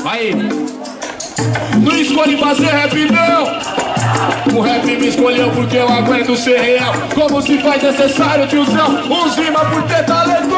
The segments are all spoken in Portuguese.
Aí, não escolhe fazer rap não. O rap me escolheu porque eu aguento ser real. Como se faz necessário, tiozão, uns rima por ter talento.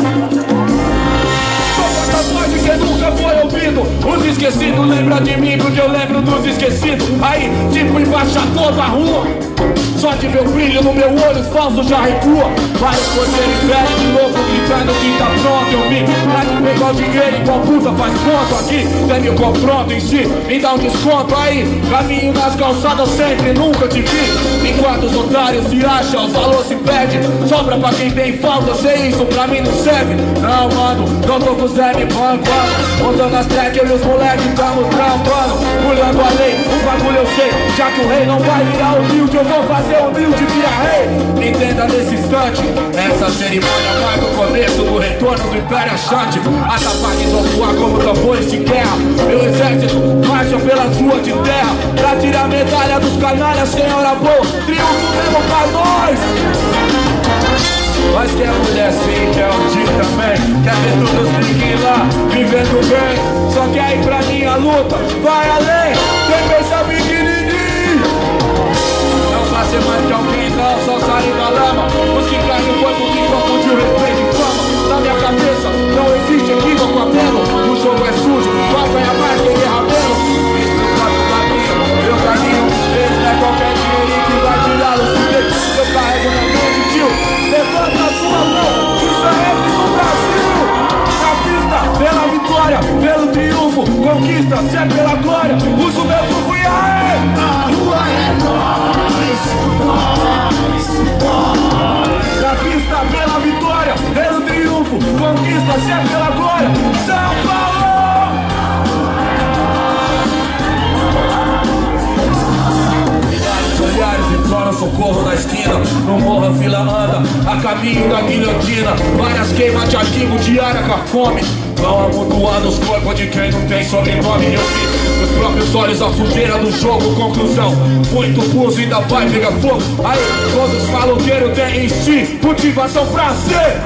Tatuagem que nunca foi ouvido. Os esquecidos lembram de mim porque eu lembro dos esquecidos. Aí, tipo embaixador da rua, só de ver o brilho no meu olho, os falsos já recua. Vários porteiros velhos de novo gritando que tá pronto. Eu vim pra te pegar o dinheiro igual puta faz ponto aqui. Tem o confronto em si, me dá um desconto aí. Caminho nas calçadas sempre, nunca te vi. Enquanto os otários se acham, os valores se perdem. Sobra pra quem tem falta, sei isso pra mim não serve. Não, mano, não tô com Zé me bancando. Montando as tracks, eu e os moleques tamo trampando. Pulando a lei, o bagulho eu sei. Já que o rei não vai virar humilde, eu vou fazer humilde via rei. Entenda nesse instante, essa cerimônia marca o começo do retorno do Império Achante. Ataques vão voar como tambores de guerra. Meu exército marcha pelas ruas de terra pra tirar a medalha dos canalhas sem hora boa. Triunfo mesmo pra nós. Mas quer mulher sim, quer um dia também. Quer ver todos os brinquedos lá, vivendo bem. Só que aí pra mim a luta vai além. Quem pensa pequenininho não vai ser mais que alguém, não, só sair da lama. Os que caíram foi porque confundiu respeito e fama. Na minha cabeça não existe equívoco a pelo. O jogo é sujo, vai a mais que guerra pelo. Isso no próprio caminho, meu caminho. Esse não é qualquer dinheirinho que vai tirar o foguete. Eu carrego na mente, tio. Levanta a sua mão, isso é rap no Brasil. Na pista, pela vitória, pelo triunfo. Conquista, se é pela glória. Uso o meu trunfo e aê! A rua é nós. Na pista, pela vitória, pelo triunfo. Conquista, se é pela glória. São Paulo! Olhares imploram socorro na esquina. No morro a fila anda, a caminho da guilhotina. Várias queimas de arquivo diária com a fome. Vão amontoando os corpos de quem não tem sobrenome. Eu vi nos próprios olhos a sujeira do jogo. Conclusão, muito pulso ainda vai pegar fogo. Aí, todos falam que ele tem em si motivação pra ser.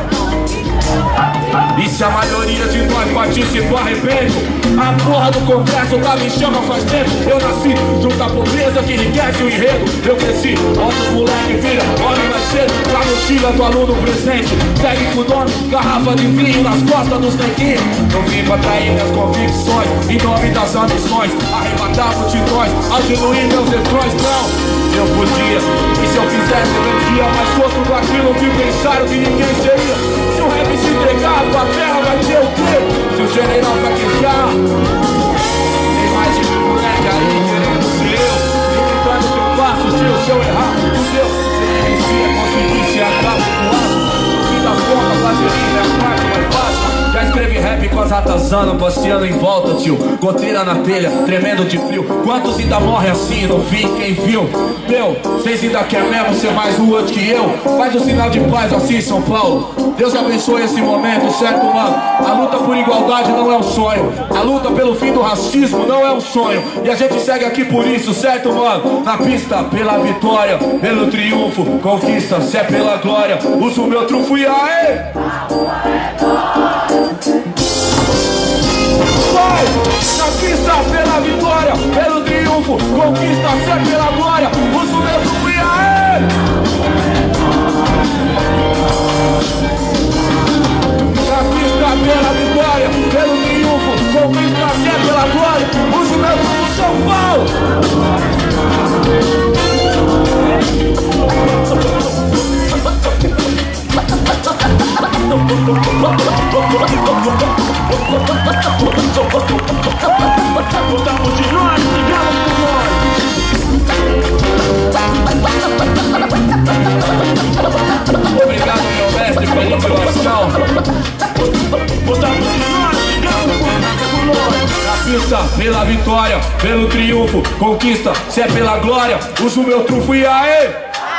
E se a maioria de nós participou, arrependo. A porra do congresso tá me chama faz tempo. Eu nasci junto à pobreza que enriquece o enredo. Eu cresci, outros moleque vira homem mais cedo. Pra mochila do aluno presente, segue com o nome, garrafa de vinho nas costas dos neguinhos. Não vim pra trair minhas convicções, em nome das ambições, arrebatar multidões, ao diluir meus refrões. Não, eu podia, e se eu fizesse eu vendia mais outro daquilo que pensaram que ninguém seria. Se o rap se entregar, a terra vai ter o quê? Se o general fraquejar, tem mais de mil moleque aí querendo ser eu. E gritando que eu faço, tio, se eu errar, fudeu. Se inicia, conseguir se acaba do lado. No fim das contas, vaselina é a parte mais fácil. Já escrevi rap com as ratazana, passeando em volta, tio. Goteira na telha, tremendo de frio. Quantos ainda morrem assim, no fim, quem viu? Meu, vocês ainda querem mesmo ser mais rua que eu? Faz o sinal de paz assim, São Paulo. Deus abençoe esse momento, certo, mano? A luta por igualdade não é um sonho. A luta pelo fim do racismo não é um sonho. E a gente segue aqui por isso, certo, mano? Na pista, pela vitória, pelo triunfo. Conquista, se é pela glória. Uso o meu trunfo e aê! Vai! Na pista, pela vitória, pelo triunfo. Conquista, se é pela glória. Uso o meu trunfo e aê! Na pista, pela vitória, pelo triunfo. Conquista, se é pela glória. Uso o meu trunfo, São Paulo! Voltamos de nós, ligamos por nós. Obrigado, meu mestre, pela inspiração. Voltamos de nós, ligamos por nós. Na pista, pela vitória, pelo triunfo. Conquista, se é pela glória. Uso o meu trunfo e aê!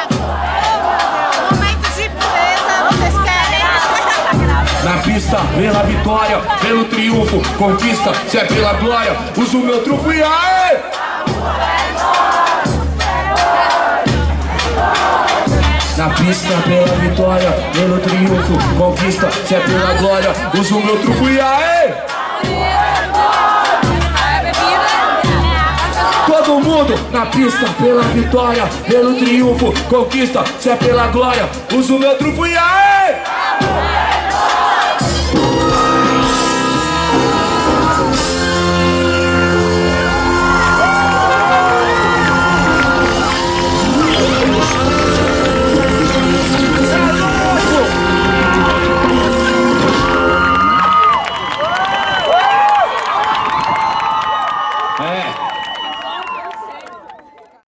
Na pista, pela vitória, pelo triunfo. Conquista, se é pela glória. Uso o meu trunfo e aê! Na pista, pela vitória, pelo triunfo. Conquista, se é pela glória. Uso o meu trunfo e aê! mundo na pista, pela vitória, pelo triunfo, conquista, se é pela glória, uso meu trunfo e aí!